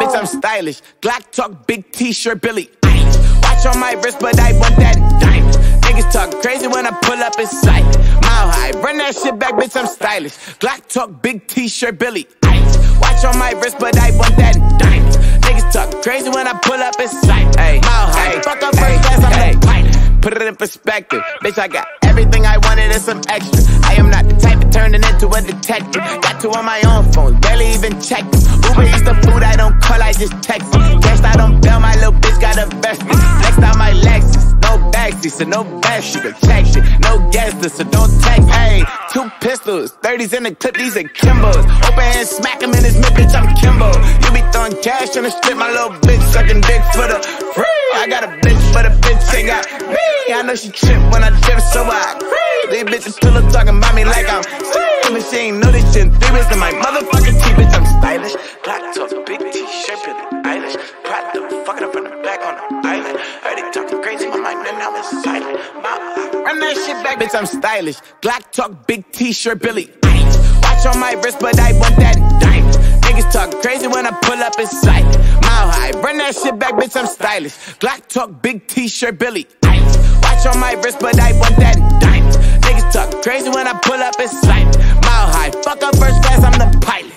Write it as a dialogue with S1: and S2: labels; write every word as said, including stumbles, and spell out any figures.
S1: bitch, I'm stylish. Glock talk, big t-shirt, Billie Eilish. Watch on my wrist, but I want that diamond. Niggas talk crazy when I pull up in sight. Mile high, run that shit back, bitch, I'm stylish. Glock talk, big t-shirt, Billie Eilish. Watch on my wrist, but I want that diamond. Niggas talk crazy when I pull up in sight. Mile high, fuck up first class, I'm the pilot. Put it in perspective, bitch, I got everything I wanted and some extra. I am not the type of turning into a detective. Got two on my own phone, barely even check them. Uber Eats the food, I don't call, I just text them. Cashed out on bail, my little bitch got a vested. Flexed out my Lexus, no backseats, so no best, you can check shit. No guesses, so don't text. Hey, two pistols, thirties in the clip, these are Kimbos. Open hand, smack him in his mid, bitch, I'm Kimbo. You be throwing cash on the strip, my little bitch sucking dick for the free. I got a bitch, but a bitch ain't got me. I know she trip when I trip, so I free. These bitches still up talking about me like I'm free. But she ain't know this shit in three weeks in my motherfucking teeth, bitch, I'm stylish. Black top, big t-shirt, Billie Eilish. Pride the fucking up in the back on the island. Heard they talking crazy, my mind, and now it's silent. Run that shit back, bitch, I'm stylish. Glock talk, big t-shirt, Billie Eilish. Watch on my wrist, but I want that diamond. Niggas talk crazy when I pull up in sight. Mile high, run that shit back, bitch, I'm stylish. Glock talk, big t-shirt, Billie Eilish. Watch on my wrist, but I want that diamond. Niggas talk crazy when I pull up in sight. Mile high, fuck up first class, I'm the pilot.